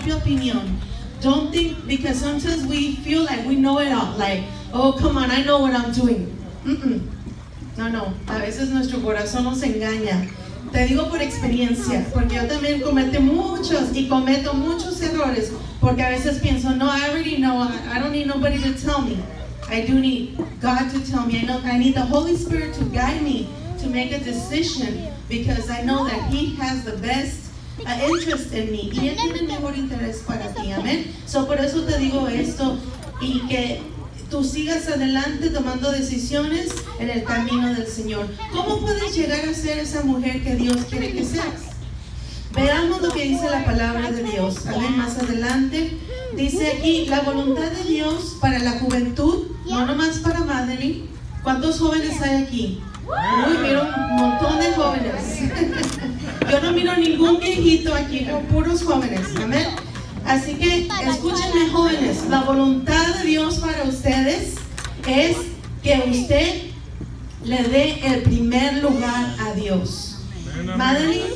propia opinión. Don't think, because sometimes we feel like we know it all. Like, oh, come on, I know what I'm doing. No, a veces nuestro corazón nos engaña. Te digo por experiencia, porque yo también cometo muchos errores, porque a veces pienso, no, I already know, I don't need nobody to tell me. I do need God to tell me. I need the Holy Spirit to guide me to make a decision, because I know that He has the best interest in me, y Él tiene el mejor interés para ti, amén. Por eso te digo esto, y que tú sigas adelante tomando decisiones en el camino del Señor. ¿Cómo puedes llegar a ser esa mujer que Dios quiere que seas? Veamos lo que dice la palabra de Dios. Amén. Más adelante dice aquí, la voluntad de Dios para la juventud, no nomás para Madeline. ¿Cuántos jóvenes hay aquí? Uy, miro un montón de jóvenes. Yo no miro ningún viejito aquí, son puros jóvenes. Amén. Así que escúchenme, jóvenes, la voluntad de Dios para ustedes es que usted le dé el primer lugar a Dios. Madeline,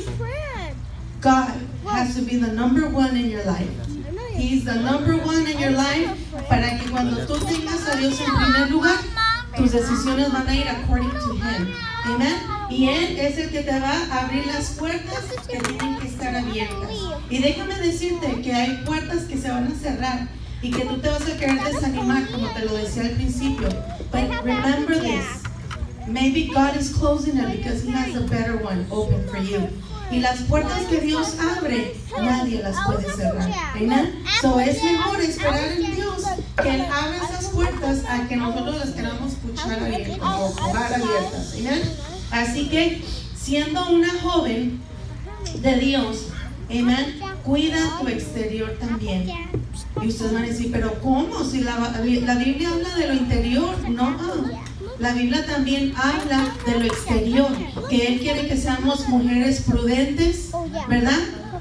God has to be the number one in your life. He's the number one in your life, para que cuando tú tengas a Dios en primer lugar, tus decisiones van a ir according to Him. Amen. Y Él es el que te va a abrir las puertas que tienen que estar abiertas. Y déjame decirte que hay puertas que se van a cerrar y que tú te vas a querer desanimar, como te lo decía al principio. But remember this, maybe God is closing it because He has a better one open for you. Y las puertas que Dios abre, nadie las puede cerrar. Amen. Es mejor esperar en Dios que Él abra esas puertas a que nosotros las queramos puchar abiertas o jugar abiertas. Amen. Así que, siendo una joven de Dios, amen, cuida tu exterior también. Y ustedes van a decir, pero ¿cómo? Si la Biblia habla de lo interior. No, la Biblia también habla de lo exterior, que Él quiere que seamos mujeres prudentes, ¿verdad?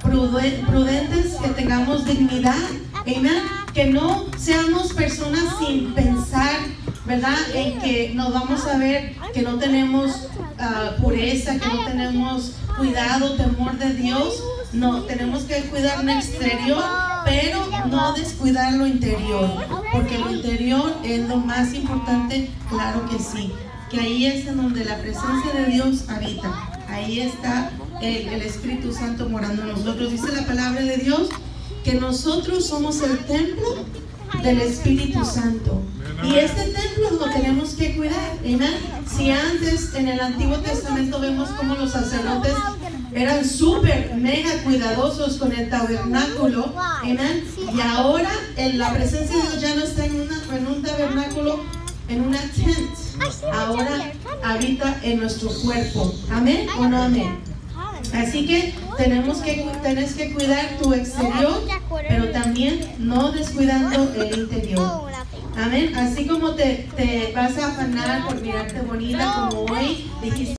Prudentes, que tengamos dignidad, amen, que no seamos personas sin pensar, ¿verdad? En que nos vamos a ver que no tenemos pureza, que no tenemos cuidado, temor de Dios. No, tenemos que cuidar lo exterior, pero no descuidar lo interior, porque lo interior es lo más importante, claro que sí, que ahí es en donde la presencia de Dios habita. Ahí está el Espíritu Santo morando en nosotros. Dice la palabra de Dios que nosotros somos el templo del Espíritu Santo. Y este templo lo tenemos que cuidar. Amén. Si antes en el Antiguo Testamento vemos cómo los sacerdotes eran súper mega cuidadosos con el tabernáculo, amén, y ahora la presencia de Dios ya no está en un tabernáculo, en una tent. Ahora habita en nuestro cuerpo. Amén o no amén. Así que tienes que cuidar tu exterior, pero también no descuidando el interior. Amén. Así como te vas a afanar por mirarte bonita, como hoy dijiste.